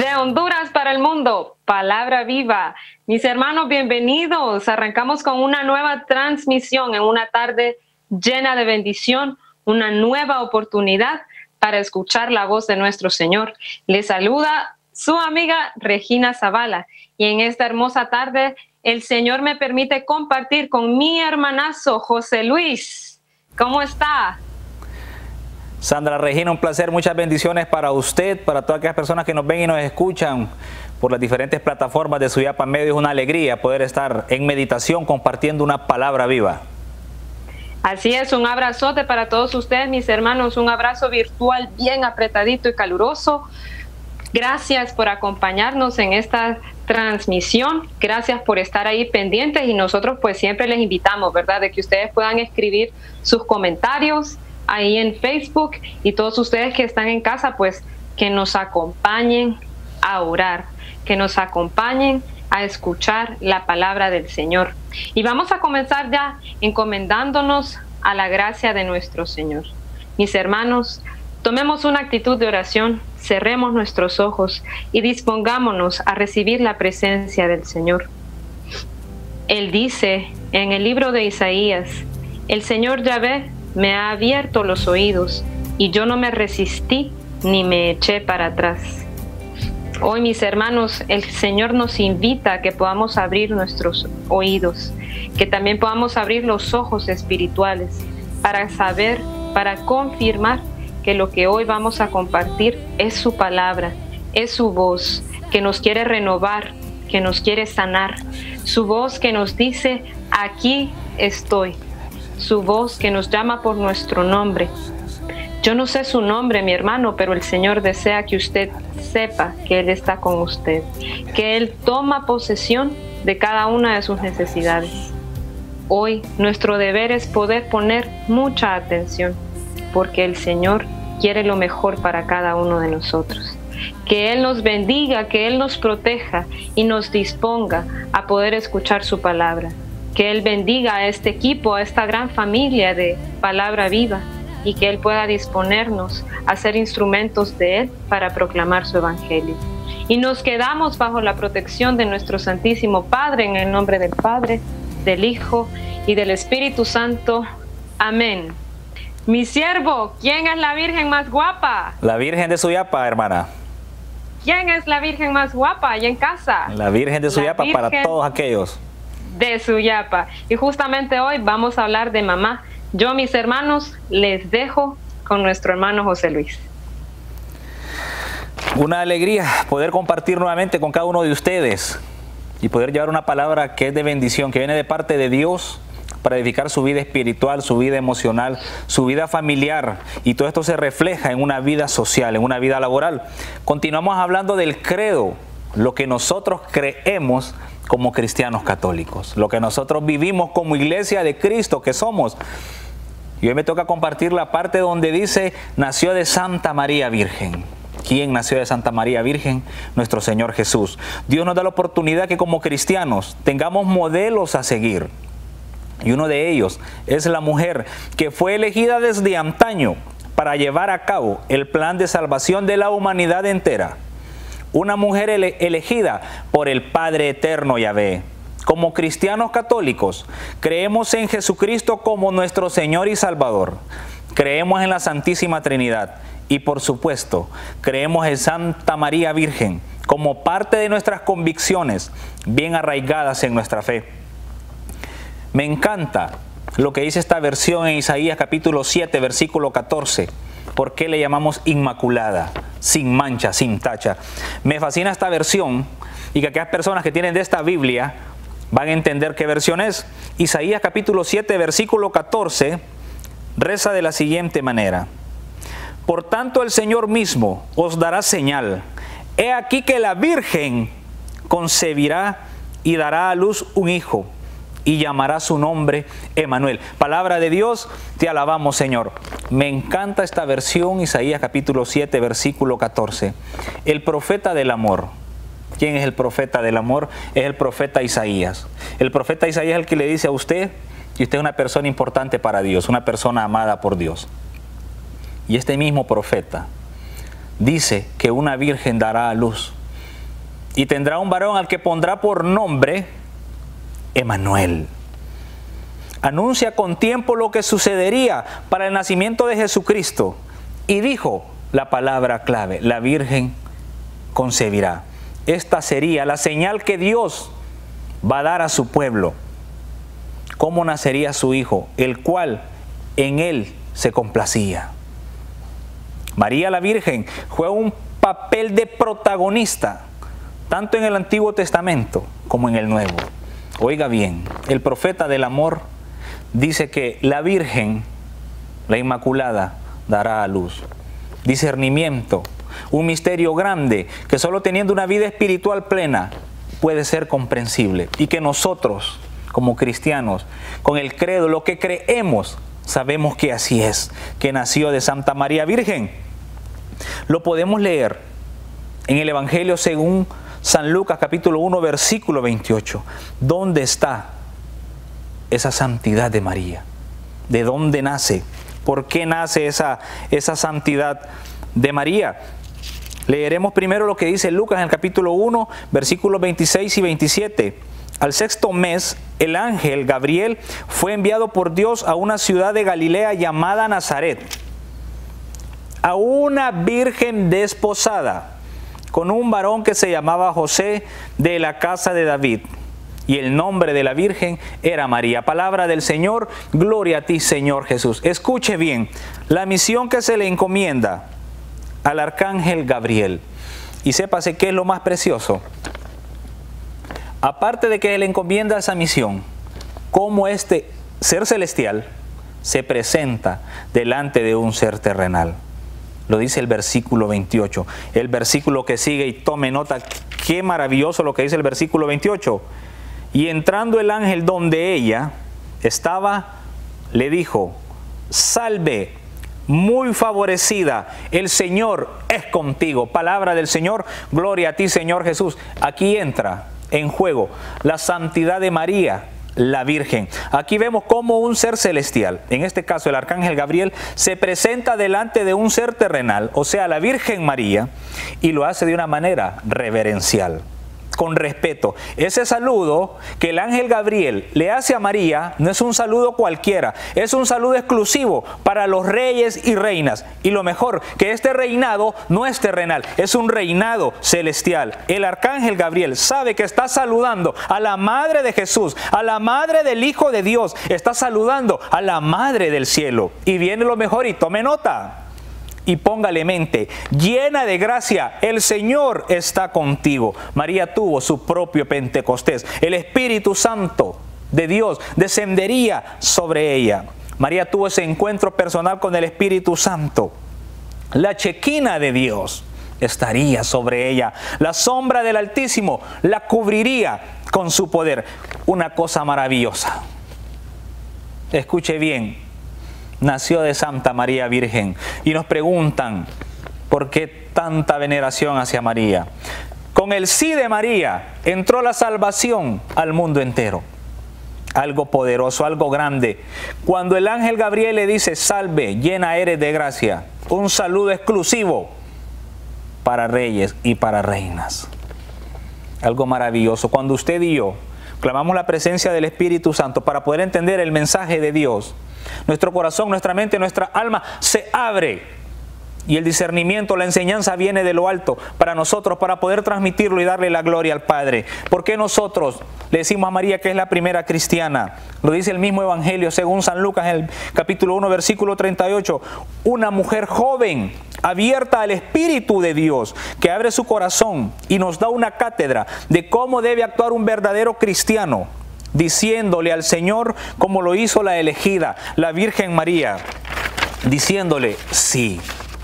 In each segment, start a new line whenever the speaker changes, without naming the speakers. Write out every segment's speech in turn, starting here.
De Honduras para el mundo, palabra viva. Mis hermanos, bienvenidos. Arrancamos con una nueva transmisión en una tarde llena de bendición, una nueva oportunidad para escuchar la voz de nuestro Señor. Les saluda su amiga Regina Zavala y en esta hermosa tarde el Señor me permite compartir con mi hermanazo José Luis. ¿Cómo está?
Sandra Regina, un placer, muchas bendiciones para usted, para todas aquellas personas que nos ven y nos escuchan por las diferentes plataformas de Suyapa Medio. Es una alegría poder estar en meditación compartiendo una palabra viva.
Así es, un abrazote para todos ustedes, mis hermanos, un abrazo virtual bien apretadito y caluroso. Gracias por acompañarnos en esta transmisión, gracias por estar ahí pendientes y nosotros pues siempre les invitamos, ¿verdad?, de que ustedes puedan escribir sus comentarios ahí en Facebook y todos ustedes que están en casa, pues que nos acompañen a orar, que nos acompañen a escuchar la palabra del Señor. Y vamos a comenzar ya encomendándonos a la gracia de nuestro Señor. Mis hermanos, tomemos una actitud de oración, cerremos nuestros ojos y dispongámonos a recibir la presencia del Señor. Él dice en el libro de Isaías: el Señor Yahvé me ha abierto los oídos y yo no me resistí ni me eché para atrás. Hoy, mis hermanos, el Señor nos invita a que podamos abrir nuestros oídos, que también podamos abrir los ojos espirituales para saber, para confirmar que lo que hoy vamos a compartir es su palabra, es su voz que nos quiere renovar, que nos quiere sanar, su voz que nos dice: aquí estoy. Su voz que nos llama por nuestro nombre. Yo no sé su nombre, mi hermano, pero el Señor desea que usted sepa que Él está con usted, que Él toma posesión de cada una de sus necesidades. Hoy nuestro deber es poder poner mucha atención, porque el Señor quiere lo mejor para cada uno de nosotros. Que Él nos bendiga, que Él nos proteja y nos disponga a poder escuchar su palabra. Que Él bendiga a este equipo, a esta gran familia de Palabra Viva, y que Él pueda disponernos a ser instrumentos de Él para proclamar su evangelio. Y nos quedamos bajo la protección de nuestro Santísimo Padre, en el nombre del Padre, del Hijo y del Espíritu Santo. Amén. Mi siervo, ¿quién es la Virgen más guapa?
La Virgen de Suyapa, hermana.
¿Quién es la Virgen más guapa allá en casa?
La Virgen de Suyapa, para todos aquellos
de Suyapa. Y justamente hoy vamos a hablar de mamá. Yo, mis hermanos, les dejo con nuestro hermano José Luis.
Una alegría poder compartir nuevamente con cada uno de ustedes y poder llevar una palabra que es de bendición, que viene de parte de Dios para edificar su vida espiritual, su vida emocional, su vida familiar, y todo esto se refleja en una vida social, en una vida laboral. Continuamos hablando del credo, lo que nosotros creemos como cristianos católicos, lo que nosotros vivimos como iglesia de Cristo que somos. Y hoy me toca compartir la parte donde dice: nació de Santa María Virgen. ¿Quién nació de Santa María Virgen? Nuestro Señor Jesús. Dios nos da la oportunidad que como cristianos tengamos modelos a seguir. Y uno de ellos es la mujer que fue elegida desde antaño para llevar a cabo el plan de salvación de la humanidad entera. Una mujer elegida por el Padre Eterno Yahvé. Como cristianos católicos, creemos en Jesucristo como nuestro Señor y Salvador. Creemos en la Santísima Trinidad. Y por supuesto, creemos en Santa María Virgen como parte de nuestras convicciones bien arraigadas en nuestra fe. Me encanta lo que dice esta versión en Isaías capítulo 7, versículo 14. ¿Por qué le llamamos inmaculada? Sin mancha, sin tacha. Me fascina esta versión, y que aquellas personas que tienen de esta Biblia van a entender qué versión es. Isaías capítulo 7, versículo 14, reza de la siguiente manera: por tanto el Señor mismo os dará señal. He aquí que la Virgen concebirá y dará a luz un hijo, y llamará su nombre Emmanuel. Palabra de Dios, te alabamos, Señor. Me encanta esta versión, Isaías capítulo 7, versículo 14. El profeta del amor. ¿Quién es el profeta del amor? Es el profeta Isaías. El profeta Isaías es el que le dice a usted, y usted es una persona importante para Dios, una persona amada por Dios. Y este mismo profeta dice que una virgen dará a luz y tendrá un varón al que pondrá por nombre Emmanuel. Anuncia con tiempo lo que sucedería para el nacimiento de Jesucristo y dijo la palabra clave: la Virgen concebirá. Esta sería la señal que Dios va a dar a su pueblo. ¿Cómo nacería su hijo, el cual en él se complacía? María la Virgen fue un papel de protagonista, tanto en el Antiguo Testamento como en el Nuevo. Oiga bien, el profeta del amor dice que la Virgen, la Inmaculada, dará a luz. Discernimiento, un misterio grande que solo teniendo una vida espiritual plena puede ser comprensible, y que nosotros, como cristianos, con el credo, lo que creemos, sabemos que así es, que nació de Santa María Virgen. Lo podemos leer en el Evangelio según San Lucas, capítulo 1, versículo 28. ¿Dónde está esa santidad de María? ¿De dónde nace? ¿Por qué nace esa santidad de María? Leeremos primero lo que dice Lucas en el capítulo 1, versículos 26 y 27. Al sexto mes, el ángel Gabriel fue enviado por Dios a una ciudad de Galilea llamada Nazaret, a una virgen desposada, con un varón que se llamaba José, de la casa de David. Y el nombre de la virgen era María. Palabra del Señor, gloria a ti, Señor Jesús. Escuche bien, la misión que se le encomienda al arcángel Gabriel. Y sépase qué es lo más precioso. Aparte de que le encomienda esa misión, cómo este ser celestial se presenta delante de un ser terrenal. Lo dice el versículo 28. El versículo que sigue, y tome nota, qué maravilloso lo que dice el versículo 28. Y entrando el ángel donde ella estaba, le dijo: salve, muy favorecida, el Señor es contigo. Palabra del Señor, gloria a ti, Señor Jesús. Aquí entra en juego la santidad de María, la Virgen. Aquí vemos cómo un ser celestial, en este caso el arcángel Gabriel, se presenta delante de un ser terrenal, o sea, la Virgen María, y lo hace de una manera reverencial, con respeto. Ese saludo que el ángel Gabriel le hace a María no es un saludo cualquiera, es un saludo exclusivo para los reyes y reinas. Y lo mejor, que este reinado no es terrenal, es un reinado celestial. El arcángel Gabriel sabe que está saludando a la madre de Jesús, a la madre del Hijo de Dios, está saludando a la madre del cielo. Y viene lo mejor, y tome nota. Y póngale mente: llena de gracia, el Señor está contigo. María tuvo su propio Pentecostés. El Espíritu Santo de Dios descendería sobre ella. María tuvo ese encuentro personal con el Espíritu Santo. La Chequina de Dios estaría sobre ella. La sombra del Altísimo la cubriría con su poder. Una cosa maravillosa. Escuche bien. Nació de Santa María Virgen. Y nos preguntan, ¿por qué tanta veneración hacia María? Con el sí de María entró la salvación al mundo entero. Algo poderoso, algo grande. Cuando el ángel Gabriel le dice: salve, llena eres de gracia. Un saludo exclusivo para reyes y para reinas. Algo maravilloso. Cuando usted y yo clamamos la presencia del Espíritu Santo para poder entender el mensaje de Dios, nuestro corazón, nuestra mente, nuestra alma se abre, y el discernimiento, la enseñanza viene de lo alto para nosotros, para poder transmitirlo y darle la gloria al Padre. ¿Por qué nosotros le decimos a María que es la primera cristiana? Lo dice el mismo Evangelio según San Lucas en el capítulo 1, versículo 38. Una mujer joven, abierta al Espíritu de Dios, que abre su corazón y nos da una cátedra de cómo debe actuar un verdadero cristiano, diciéndole al Señor como lo hizo la elegida, la Virgen María, diciéndole sí,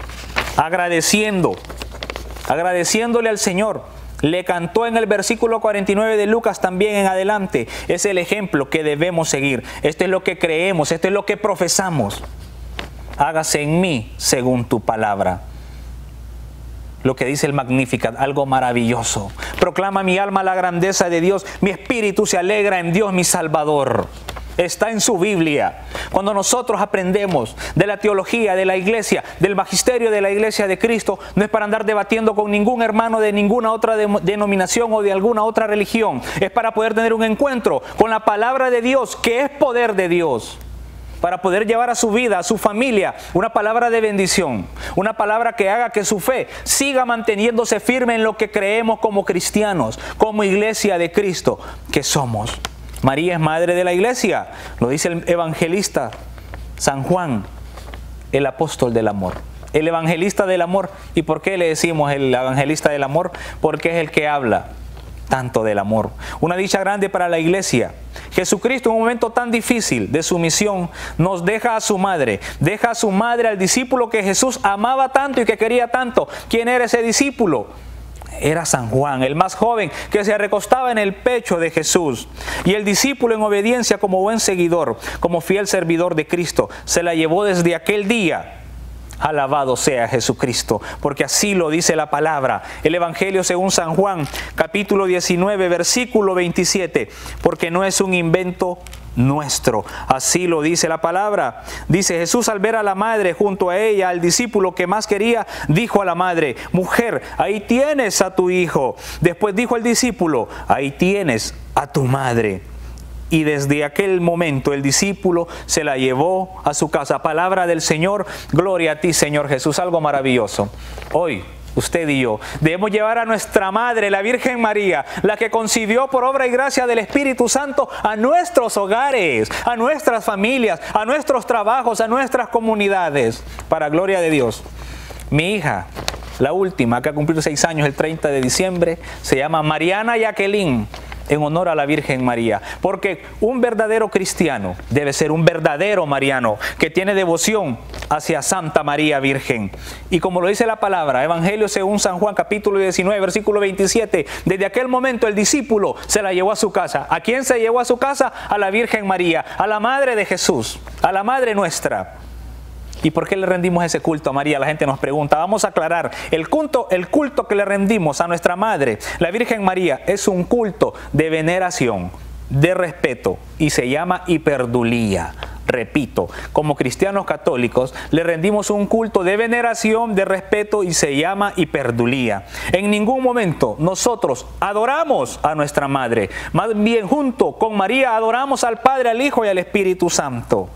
agradeciéndole al Señor. Le cantó en el versículo 49 de Lucas también en adelante. Es el ejemplo que debemos seguir. Esto es lo que creemos, esto es lo que profesamos. Hágase en mí según tu palabra. Lo que dice el Magnificat, algo maravilloso. Proclama mi alma la grandeza de Dios, mi espíritu se alegra en Dios mi Salvador. está en su Biblia. Cuando nosotros aprendemos de la teología de la iglesia, del magisterio de la iglesia de Cristo, no es para andar debatiendo con ningún hermano de ninguna otra denominación o de alguna otra religión. Es para poder tener un encuentro con la palabra de Dios, que es poder de Dios, para poder llevar a su vida, a su familia, una palabra de bendición, una palabra que haga que su fe siga manteniéndose firme en lo que creemos como cristianos, como iglesia de Cristo que somos. María es madre de la iglesia, lo dice el evangelista San Juan, el apóstol del amor. El evangelista del amor. ¿Y por qué le decimos el evangelista del amor? Porque es el que habla tanto del amor. Una dicha grande para la iglesia. Jesucristo en un momento tan difícil de su misión nos deja a su madre al discípulo que Jesús amaba tanto y que quería tanto. ¿Quién era ese discípulo? Era San Juan, el más joven, que se recostaba en el pecho de Jesús. Y el discípulo, en obediencia, como buen seguidor, como fiel servidor de Cristo, se la llevó desde aquel día. Alabado sea Jesucristo, porque así lo dice la palabra. El Evangelio según San Juan, capítulo 19, versículo 27, porque no es un invento nuestro. Así lo dice la palabra. Dice: Jesús, al ver a la madre junto a ella, al discípulo que más quería, dijo a la madre: mujer, ahí tienes a tu hijo. Después dijo al discípulo: ahí tienes a tu madre. Y desde aquel momento el discípulo se la llevó a su casa. Palabra del Señor. Gloria a ti, Señor Jesús. Algo maravilloso. Hoy, usted y yo debemos llevar a nuestra madre, la Virgen María, la que concibió por obra y gracia del Espíritu Santo, a nuestros hogares, a nuestras familias, a nuestros trabajos, a nuestras comunidades, para gloria de Dios. Mi hija, la última, que ha cumplido 6 años el 30 de diciembre, se llama Mariana Jacqueline, en honor a la Virgen María, porque un verdadero cristiano debe ser un verdadero mariano, que tiene devoción hacia Santa María Virgen. Y como lo dice la palabra, Evangelio según San Juan, capítulo 19, versículo 27, desde aquel momento el discípulo se la llevó a su casa. ¿A quién se llevó a su casa? A la Virgen María, a la Madre de Jesús, a la Madre nuestra. ¿Y por qué le rendimos ese culto a María? La gente nos pregunta. Vamos a aclarar. El culto que le rendimos a nuestra Madre, la Virgen María, es un culto de veneración, de respeto, y se llama hiperdulía. Repito, como cristianos católicos le rendimos un culto de veneración, de respeto, y se llama hiperdulía. En ningún momento nosotros adoramos a nuestra Madre. Más bien, junto con María adoramos al Padre, al Hijo y al Espíritu Santo.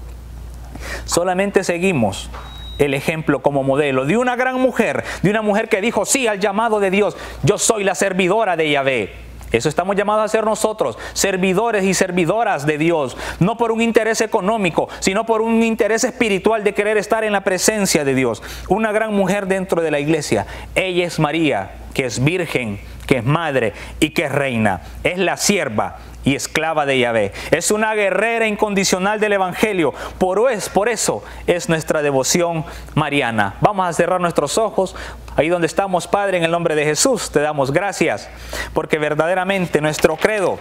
Solamente seguimos el ejemplo como modelo de una gran mujer, de una mujer que dijo sí al llamado de Dios. Yo soy la servidora de Yahvé. Eso estamos llamados a ser nosotros, servidores y servidoras de Dios, no por un interés económico, sino por un interés espiritual de querer estar en la presencia de Dios. Una gran mujer dentro de la iglesia. Ella es María, que es virgen, que es madre y que es reina. Es la sierva y esclava de Yahvé. Es una guerrera incondicional del Evangelio. Por eso es nuestra devoción mariana. Vamos a cerrar nuestros ojos. Ahí donde estamos, Padre, en el nombre de Jesús, te damos gracias, porque verdaderamente nuestro credo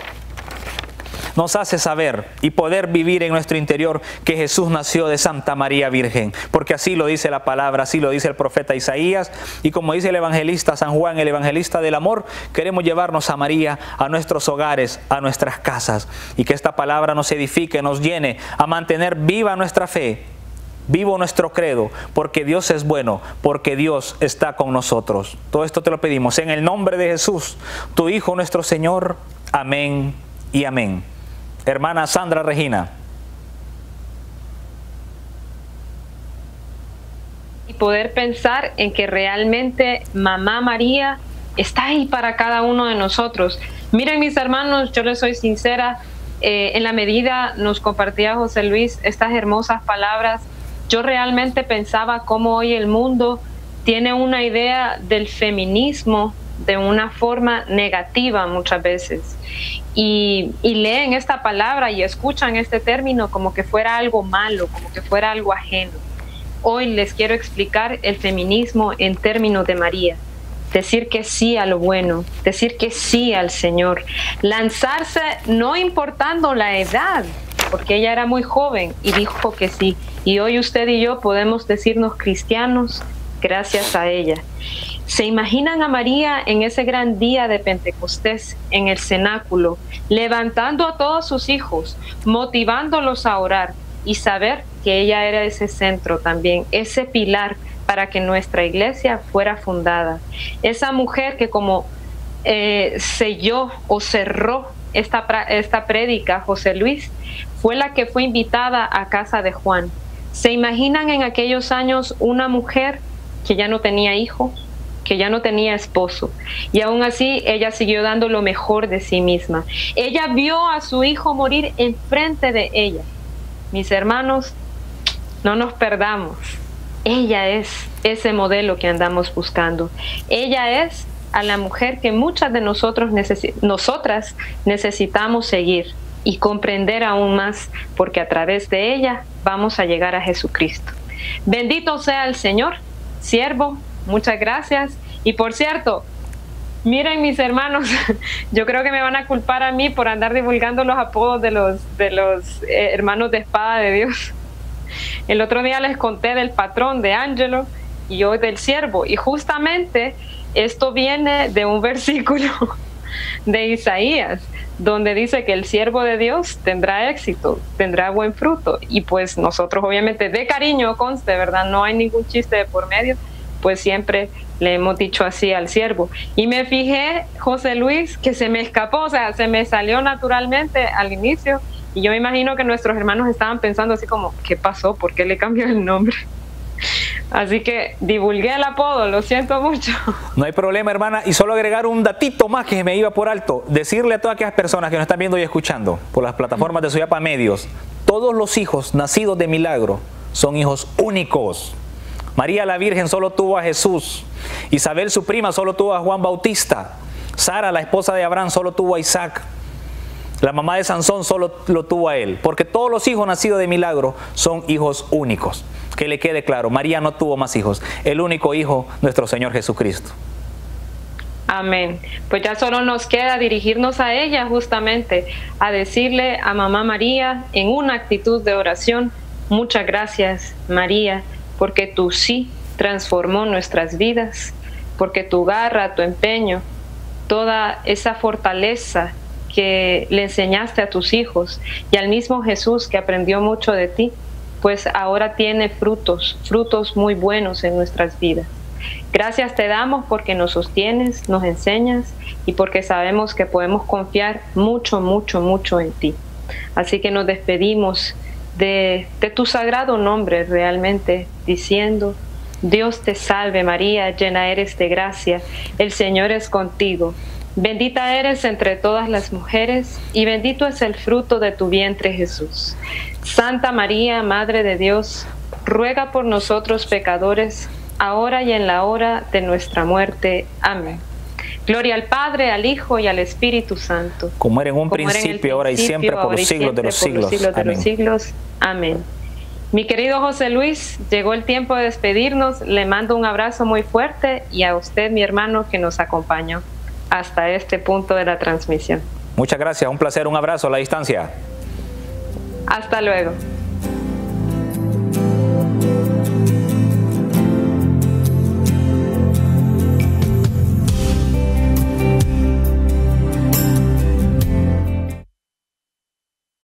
nos hace saber y poder vivir en nuestro interior que Jesús nació de Santa María Virgen, porque así lo dice la palabra, así lo dice el profeta Isaías, y como dice el evangelista San Juan, el evangelista del amor, queremos llevarnos a María a nuestros hogares, a nuestras casas, y que esta palabra nos edifique, nos llene a mantener viva nuestra fe, vivo nuestro credo, porque Dios es bueno, porque Dios está con nosotros. Todo esto te lo pedimos en el nombre de Jesús, tu Hijo nuestro Señor. Amén y amén. Hermana Sandra Regina.
Y poder pensar en que realmente Mamá María está ahí para cada uno de nosotros. Miren, mis hermanos, yo les soy sincera, en la medida nos compartía José Luis estas hermosas palabras, yo realmente pensaba cómo hoy el mundo tiene una idea del feminismo de una forma negativa muchas veces. Y leen esta palabra y escuchan este término como que fuera algo malo, como que fuera algo ajeno. Hoy les quiero explicar el feminismo en términos de María. Decir que sí a lo bueno, decir que sí al Señor, lanzarse no importando la edad, porque ella era muy joven y dijo que sí. Y hoy usted y yo podemos decirnos cristianos gracias a ella. ¿Se imaginan a María en ese gran día de Pentecostés, en el cenáculo, levantando a todos sus hijos, motivándolos a orar y saber que ella era ese centro también, ese pilar para que nuestra iglesia fuera fundada? Esa mujer que como selló o cerró esta prédica, José Luis, fue la que fue invitada a casa de Juan. ¿Se imaginan en aquellos años una mujer que ya no tenía hijo, que ya no tenía esposo, y aún así ella siguió dando lo mejor de sí misma? Ella vio a su hijo morir enfrente de ella. Mis hermanos, no nos perdamos. Ella es ese modelo que andamos buscando. Ella es a la mujer que muchas de nosotras necesitamos seguir y comprender aún más, porque a través de ella vamos a llegar a Jesucristo. Bendito sea el Señor. Siervo, muchas gracias. Y por cierto, miren mis hermanos, yo creo que me van a culpar a mí por andar divulgando los apodos de los hermanos de Espada de Dios. El otro día les conté del patrón de Ángelo y hoy del siervo, y justamente esto viene de un versículo de Isaías, donde dice que el siervo de Dios tendrá éxito, tendrá buen fruto. Y pues nosotros obviamente, de cariño conste, ¿verdad? No hay ningún chiste de por medio, pues siempre le hemos dicho así al siervo. Y me fijé, José Luis, que se me escapó, o sea, se me salió naturalmente al inicio. Y yo me imagino que nuestros hermanos estaban pensando así como, ¿qué pasó? ¿Por qué le cambió el nombre? Así que divulgué el apodo, lo siento mucho.
No hay problema, hermana. Y solo agregar un datito más que me iba por alto. Decirle a todas aquellas personas que nos están viendo y escuchando por las plataformas de Suyapa Medios, todos los hijos nacidos de milagro son hijos únicos. María la Virgen solo tuvo a Jesús. Isabel, su prima, solo tuvo a Juan Bautista. Sara, la esposa de Abraham, solo tuvo a Isaac. La mamá de Sansón solo lo tuvo a él. Porque todos los hijos nacidos de milagro son hijos únicos. Que le quede claro, María no tuvo más hijos. El único hijo, nuestro Señor Jesucristo.
Amén. Pues ya solo nos queda dirigirnos a ella justamente, a decirle a Mamá María en una actitud de oración: muchas gracias, María, porque tu sí transformó nuestras vidas, porque tu garra, tu empeño, toda esa fortaleza que le enseñaste a tus hijos y al mismo Jesús, que aprendió mucho de ti, pues ahora tiene frutos muy buenos en nuestras vidas. Gracias te damos porque nos sostienes, nos enseñas y porque sabemos que podemos confiar mucho, mucho, mucho en ti. Así que nos despedimos de tu sagrado nombre realmente, diciendo: Dios te salve María, llena eres de gracia, el Señor es contigo. Bendita eres entre todas las mujeres y bendito es el fruto de tu vientre Jesús. Santa María, Madre de Dios, ruega por nosotros pecadores, ahora y en la hora de nuestra muerte. Amén. Gloria al Padre, al Hijo y al Espíritu Santo.
Como era en un principio, ahora y siempre, por los siglos de los siglos.
Amén. Mi querido José Luis, llegó el tiempo de despedirnos. Le mando un abrazo muy fuerte y a usted, mi hermano, que nos acompañó hasta este punto de la transmisión.
Muchas gracias, un placer, un abrazo a la distancia.
Hasta luego.